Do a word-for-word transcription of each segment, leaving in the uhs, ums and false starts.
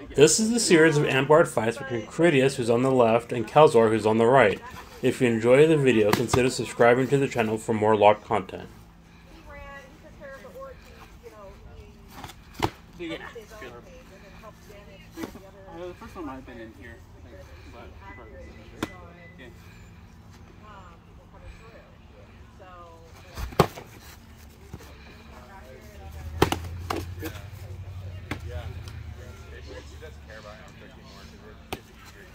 This is the series of Amtgard fights between Critias, who's on the left, and Kalzar, who's on the right. If you enjoy the video, consider subscribing to the channel for more LARP content. Yeah. Uh, the first one might have been in here, but yeah. Good. Yeah. She doesn't care about Amtgard anymore because it's easier.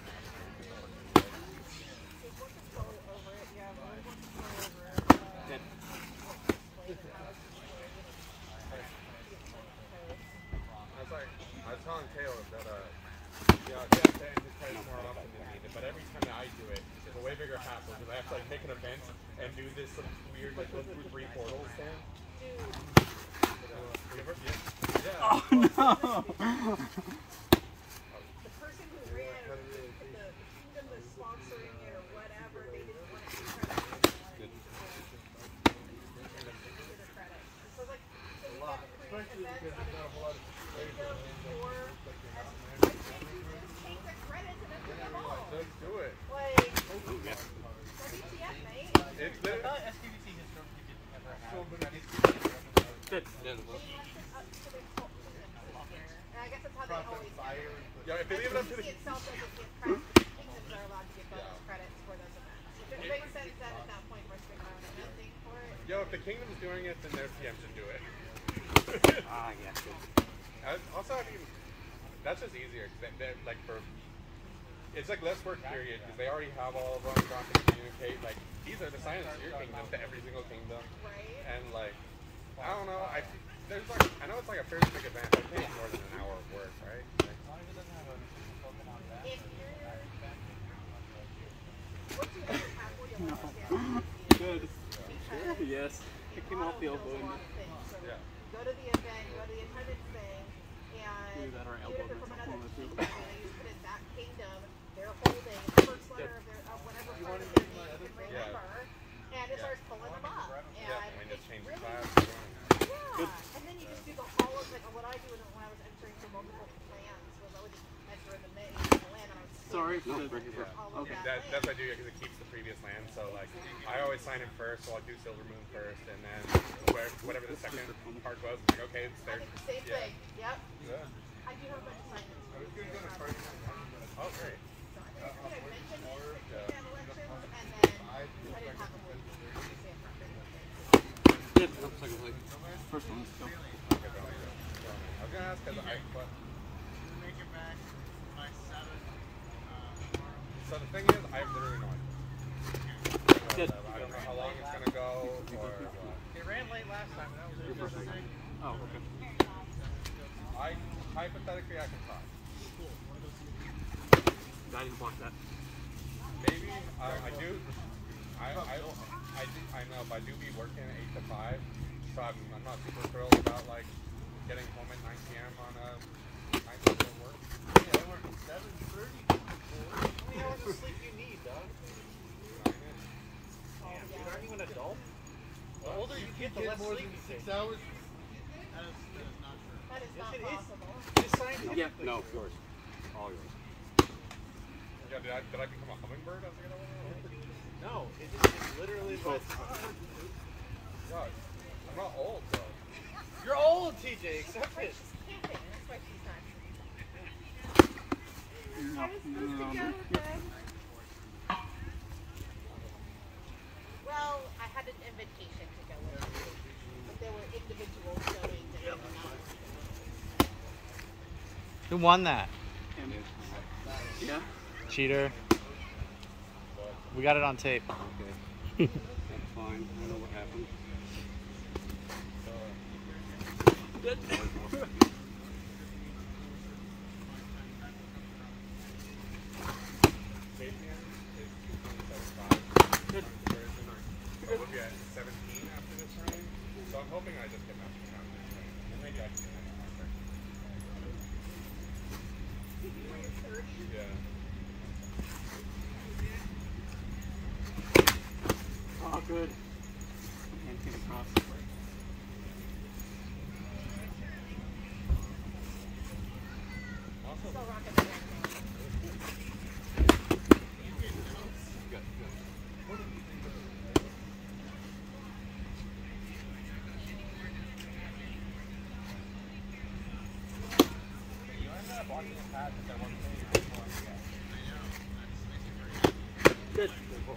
Good. I was like, I was telling Caleb that, uh, you know, yeah, to end his credits more often than needed, but every time that I do it, it's a way bigger hassle because I have to like make an event and do this some weird like go through three portals thing. Yeah. Oh no! The person who ran or the, the kingdom was sponsoring it or whatever, they didn't want to give credit. So like, so we have to create events on the kingdom or take the credits and then bring them all. Let's do it. Like, Oh, yeah. W T F, mate. It's the S P V C historically didn't ever have. Good. And I guess that's how they always do it. yeah. If they leave it up to the itself doesn't give credit. The kingdoms are allowed to give bonus credits for those events. Which it makes sense then at that point for us to make our own event thing for it. yo, if the kingdom's doing it, then their P M should do it. Ah, yeah. Good. I- also, I mean, that's just easier because they, they're like for. It's like less work period because they already have all of them trying to communicate. Like these are the signs to your kingdom to every single kingdom, Right? and like I don't know. I there's like I know it's like a fairly big event. I think it's more than an hour of work, right? Like, If you're... What do you ever have where you'll understand? Good. Because Yes. It came off the elbow. a lot of things. So yeah. go to the event, go to the attendance thing, and Either that or even elbow if they're from or another something. kingdom, and you put in that kingdom, they're holding the first letter of their of whatever part of their name you can Yeah. remember, and it starts pulling them up. And Yeah, I mean, just it's change the really class. yeah. And then you just do the whole of like what I do when I was entering for multiple plans was I would just enter in the name of the land and I would Sorry. scan No, through yeah. all of Okay. that That, that's what I land. do because it keeps the previous land. So like I always sign in first, so I'll do Silvermoon first, and then where, whatever the second part goes, I'm like okay, it's I there. did the same Yeah. thing. Yep. Yeah. I do have a bunch of assignments. Oh great. So I think I mentioned these for Yeah. kingdom elections, and then I didn't have them with me. Good. Oh, second plate. First one. Let's go. Okay, don't do that. I was gonna ask because I. But, Make it back by seven. so the thing is, I have literally no idea. Good. I don't know how long it's gonna go or what. They ran late last time, and that was Your first interesting. one. Oh, okay. I hypothetically I can try. I didn't block that. Maybe uh, I do. I I I do. I know, but I do be working eight to five, so I'm, I'm not super thrilled about like getting home at nine p m on a nine to four work. Yeah, I work at seven thirty. How many hours of sleep you need, dog? Damn, dude, aren't you an adult? The older you get, the less sleep you take. hours. That is, that is not true. That is Yes, not it is. possible. It's scientifically Yeah. No, true. yours. All yours. Yeah, did I did I become a hummingbird? I was like, I don't know. No, it just it's literally what. God, I'm not old though. You're old, T J. Accept Right, it. she's camping. That's why she's not. No, I was supposed to no, go no. with them. Well, I had an invitation to go with them, but there were individuals going that I did not. Who won that? Yeah. Cheater. We got it on tape. Okay. That's fine. I know what happened. Good. Sapien is two point seven five. Good. So we'll be at seventeen after this round. So I'm hoping I just get master count this round. And maybe I can get next round. Yeah. Oh, good. Hand came across. Well, Still rocking the hair. Good.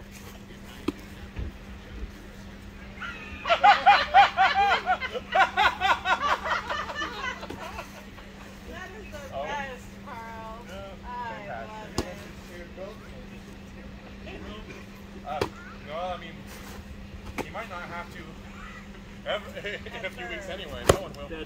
That is the best, Carl. I love it. Uh, no, I mean, you might not have to ever, in a few weeks anyway. No one will. Dead.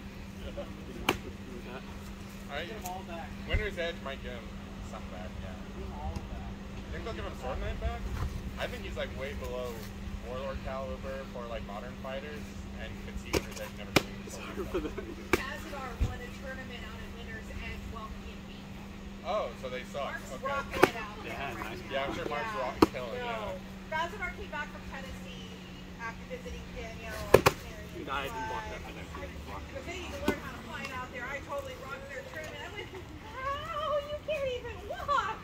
Alright, Winter's Edge might give him some back, yeah. Think they'll give him Sword Knight back? I think he's like way below Warlord caliber for like modern fighters, and you could see Winter's Edge never doing Sword Knight back. Kalzar won a tournament out at Winter's Edge while being beat. Oh, so they suck. Mark's Okay. rocking it out there Yeah, right nice. now. Yeah, I'm sure Mark's rock killing, No. yeah. Kalzar came back from Tennessee after visiting Danielle. He died and walked up. I know. Because they need to learn how to fight out there. I totally rocked their tournament. I went, how? You can't even walk.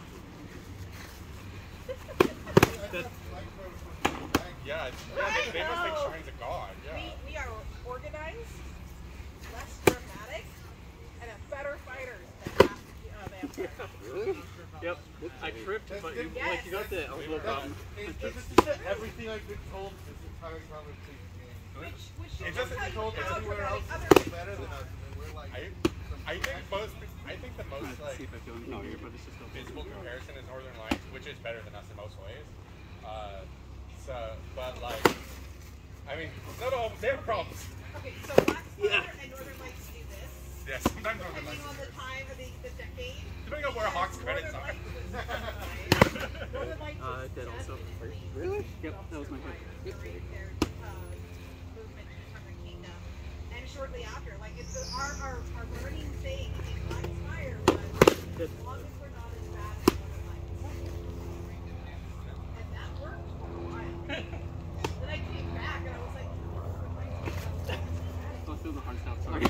Yeah, it's, yeah they, they must think Shine's a god, yeah. We, we are organized, less dramatic, and a better fighters than half of Amtgard. Really? Yep. I tripped, but you, Yes. like you got the elbow button. It's just everything I've been told this entire conversation. Which, which It should doesn't tell you hold how Everywhere else dramatic is other better than people us, and we're like. I, I think most, I think the most Let's like see if I feel no, your brother's just over. visible comparison is Northern Lights, which is better than us in most ways. Uh, so, but like, I mean, no, no, they have problems. Okay, so Black Star Yeah. and Northern Lights do this. Yeah, sometimes Northern Depending Lights. on the time of the, the decade. Depending on where Hawk's credits Northern are. Lights was fine. Northern Lights Uh, was dead also. definitely Really? Yep, that was my hit. during their uh, movement to become the kingdom. And shortly after, like it's the, our, our, our learning thing in Black Spire was Good. as long as we're not as bad as Northern Lights. And that worked for a while. Then I came back and I was like, Northern Lights was not as bad. Don't feel the hard stuff, sorry.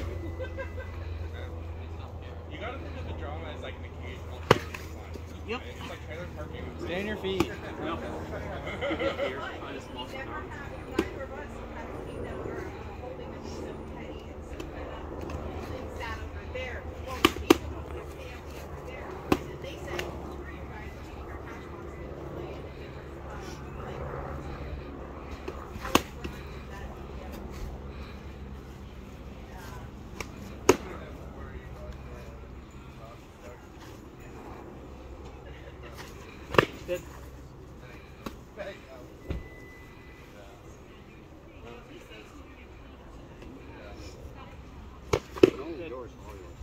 You gotta think of the drama as like an occasional character fun. Yep. It's like trailer parking. Stay on your feet. No. Here, find a small Never arms. had neither of us had a kingdom or holding them so petty and so fed up. They sat over there. Well, the kingdom was their family over there. And then they said, screw you guys, we're taking our cash boxes and playing a different uh, play cards. How much fun did that together? Dead. No, yours, all yours.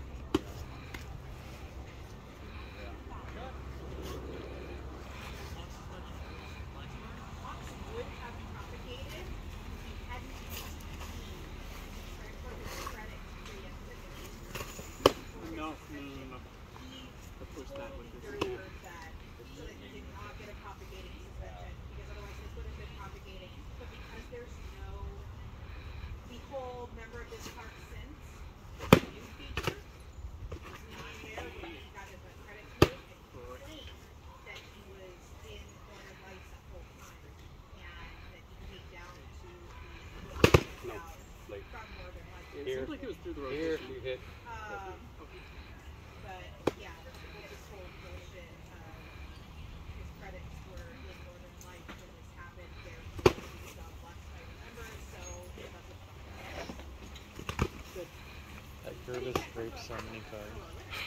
Fox would have propagated if he hadn't used the for his credit to the activity. No, no, no, no. He The push that totally with this. endured that so that he did not get a propagating suspension because otherwise this would have been propagating. But because there's no behold member of this park since new feature, it's not there when he got his credit to it and claimed that he was in Northern Lights that whole time and that he came down to the No, out late. from Northern Lights. It seems like it was through the Here, rotation. you hit. Um, but yeah, this whole bullshit. Uh, his credits were in Northern Lights when this happened. They're he's on Black Spider members, so that's what That Gervis scraped so many cards.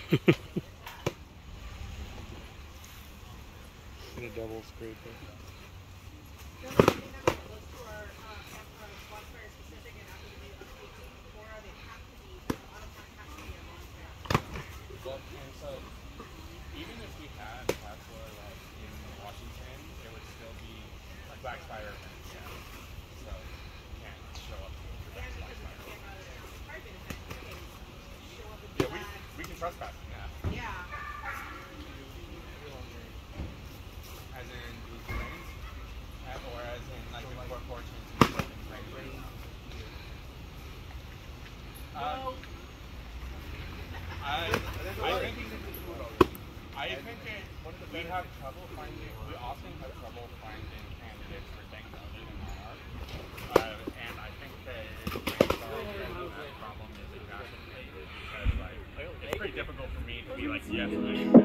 Gonna double scrape it. the only thing that those two are uh, uh, Black Spider specific, and after the new update to Flora, they have to be. A lot of them have to be a monster. Well, and so even if we had Tesla like in Washington, it would still be like Black Spider events, yeah. So you can't show up to And Black because we Spider. came out of the private event, you can show up with Yeah, we flag. we can trespass them, yeah. Yeah. As in these trains, or as in like in Fort Fortunes and stuff in trains. Uh, No. I I think we have trouble finding, we often have trouble finding candidates for things other than LARP. Uh, and I think that that problem is exacerbated because like it's pretty difficult for me to be like, yes, I